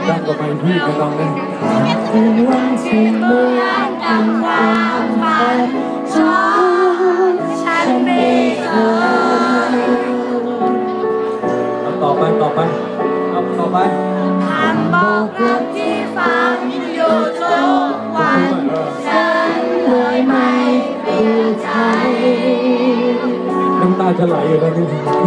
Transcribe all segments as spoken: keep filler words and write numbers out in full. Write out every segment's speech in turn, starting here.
ดังกว่าไปพี่ไม่ต้องเลยวันที่เมื่อดังความฝันชอบฉันไม่เคยต่อไปต่อไปเอาต่อไปคำบอกรักที่ฟังอยู่ทุกวันฉันเลยไม่เปลี่ยนใจน้ำตาจะไหลอยู่แล้วนี่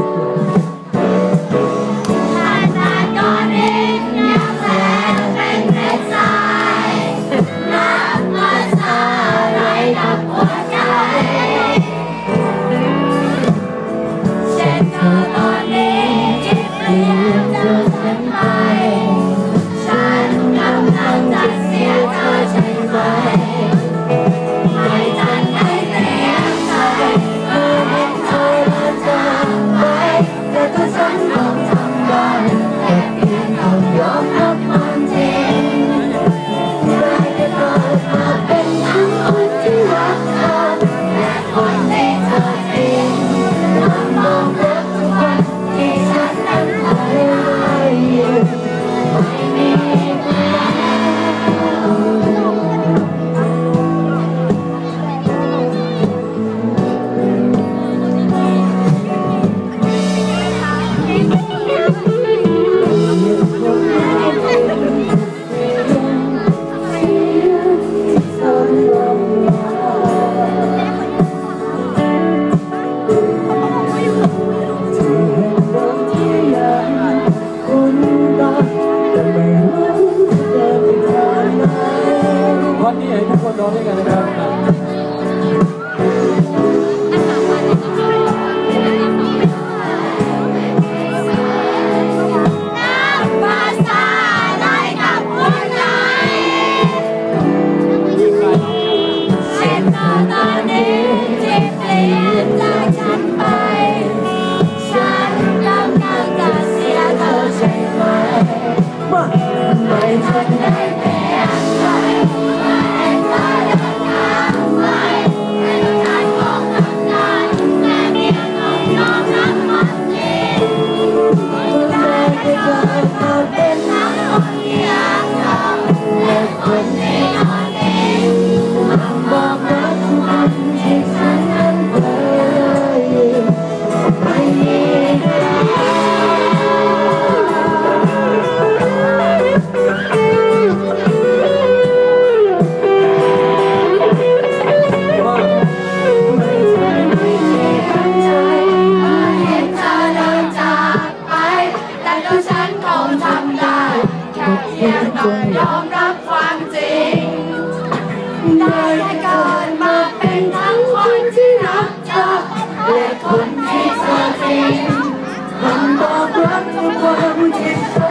ร้องด้วยกันนะครับยอมรับความจริงได้เกิดมาเป็นทั้งคนที่รักเธอและคนที่เธอทิ้งคำบอกรักทุกวันที่